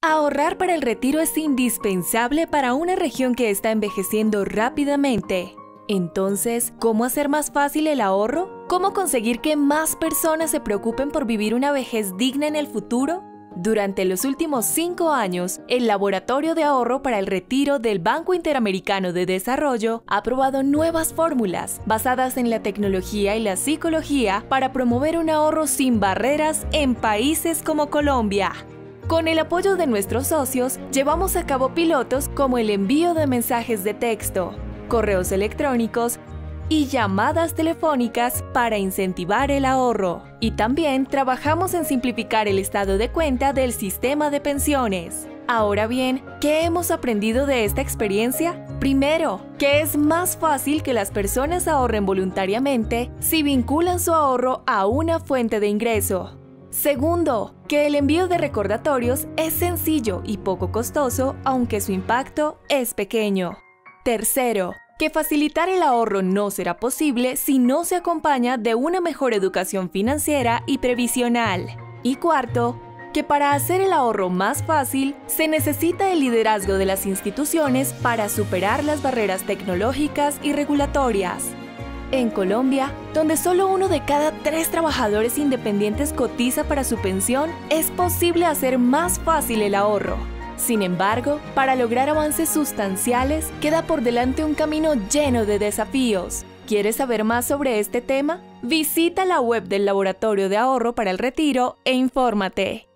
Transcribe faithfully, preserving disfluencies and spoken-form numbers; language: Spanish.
Ahorrar para el retiro es indispensable para una región que está envejeciendo rápidamente. Entonces, ¿cómo hacer más fácil el ahorro? ¿Cómo conseguir que más personas se preocupen por vivir una vejez digna en el futuro? Durante los últimos cinco años, el Laboratorio de Ahorro para el Retiro del Banco Interamericano de Desarrollo ha probado nuevas fórmulas basadas en la tecnología y la psicología para promover un ahorro sin barreras en países como Colombia. Con el apoyo de nuestros socios, llevamos a cabo pilotos como el envío de mensajes de texto, correos electrónicos y llamadas telefónicas para incentivar el ahorro. Y también trabajamos en simplificar el estado de cuenta del sistema de pensiones. Ahora bien, ¿qué hemos aprendido de esta experiencia? Primero, que es más fácil que las personas ahorren voluntariamente si vinculan su ahorro a una fuente de ingreso. Segundo, que el envío de recordatorios es sencillo y poco costoso, aunque su impacto es pequeño. Tercero, que facilitar el ahorro no será posible si no se acompaña de una mejor educación financiera y previsional. Y cuarto, que para hacer el ahorro más fácil, se necesita el liderazgo de las instituciones para superar las barreras tecnológicas y regulatorias. En Colombia, donde solo uno de cada tres trabajadores independientes cotiza para su pensión, es posible hacer más fácil el ahorro. Sin embargo, para lograr avances sustanciales, queda por delante un camino lleno de desafíos. ¿Quieres saber más sobre este tema? Visita la web del Laboratorio de Ahorro para el Retiro e infórmate.